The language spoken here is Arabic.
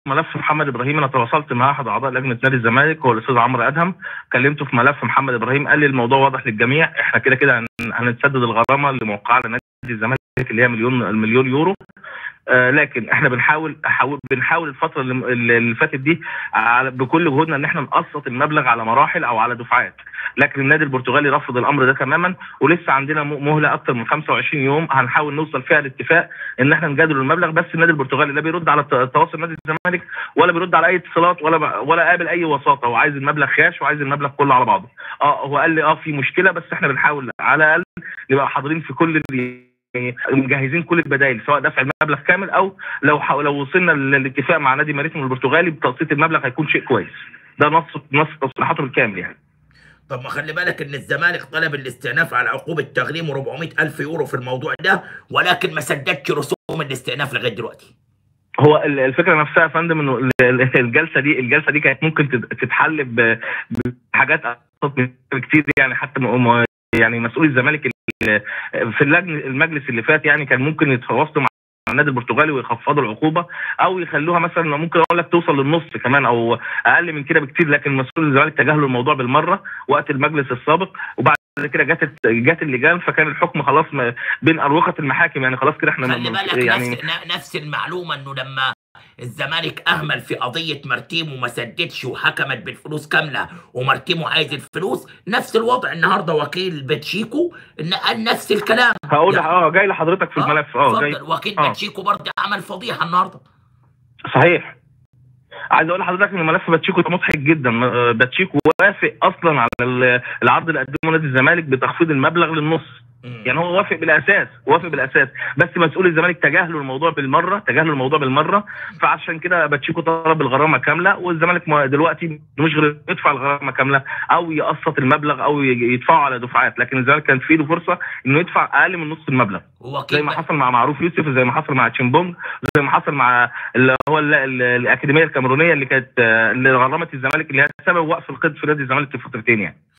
ملف محمد ابراهيم، انا تواصلت مع احد اعضاء لجنه نادي الزمالك هو الاستاذ عمرو ادهم، كلمته في ملف محمد ابراهيم، قال لي الموضوع واضح للجميع، احنا كده كده هنتسدد الغرامه اللي موقعه على نادي الزمالك اللي هي مليون يورو. لكن احنا بنحاول الفتره اللي فاتت دي بكل جهودنا ان احنا نقسط المبلغ على مراحل او على دفعات، لكن النادي البرتغالي رفض الامر ده تماما، ولسه عندنا مهله اكتر من 25 يوم هنحاول نوصل فيها لاتفاق ان احنا نجادل المبلغ. بس النادي البرتغالي لا بيرد على تواصل نادي الزمالك ولا بيرد على اي اتصالات ولا قابل اي وساطه، وعايز المبلغ كاش وعايز المبلغ كله على بعضه. هو قال لي في مشكله، بس احنا بنحاول على الاقل نبقى حاضرين في كل مجهزين كل البدائل، سواء دفع المبلغ كامل او لو وصلنا للاتفاق مع نادي ماريتيم البرتغالي بتقسيط المبلغ هيكون شيء كويس. ده نص تصريحاته بالكامل يعني. طب ما خلي بالك ان الزمالك طلب الاستئناف على عقوبه تغريم 400,000 يورو في الموضوع ده، ولكن ما سددش رسوم الاستئناف لغايه دلوقتي. هو الفكره نفسها يا فندم انه الجلسه دي كانت ممكن تتحل بحاجات ابسط كتير يعني. حتى يعني مسؤول الزمالك في المجلس اللي فات يعني كان ممكن يتواصلوا مع النادي البرتغالي ويخفضوا العقوبه، او يخلوها مثلا ممكن اقول لك توصل للنص كمان او اقل من كده بكتير، لكن مسؤول الزمالك تجاهلوا الموضوع بالمره وقت المجلس السابق، وبعد كده جت اللجان، فكان الحكم خلاص بين اروقه المحاكم يعني. خلاص كده احنا خلي بالك يعني نفس المعلومه انه لما الزمالك اهمل في قضيه مرتيم وما سددش وحكمت بالفلوس كامله ومرتيمو عايز الفلوس، نفس الوضع النهارده وكيل باتشيكو ان قال نفس الكلام. هقول يعني جاي لحضرتك في الملف. جاي وكيل باتشيكو برضه عمل فضيحه النهارده. صحيح. عايز اقول لحضرتك ان ملف باتشيكو ده مضحك جدا. باتشيكو وافق اصلا على العرض اللي قدمه نادي الزمالك بتخفيض المبلغ للنص. يعني هو وافق بالاساس، بس مسؤول الزمالك تجاهلوا الموضوع بالمره، فعشان كده باتشيكو طلب الغرامه كامله، والزمالك دلوقتي مش غير يدفع الغرامه كامله او يقسط المبلغ او يدفعه على دفعات، لكن الزمالك كان في له فرصه انه يدفع اقل من نص المبلغ زي ما حصل مع معروف يوسف، زي ما حصل مع تشيمبونج، زي ما حصل مع اللي هو الاكاديميه الكاميرونيه اللي غرمت الزمالك، اللي هي سبب وقف القيد في نادي الزمالك في فترتين يعني.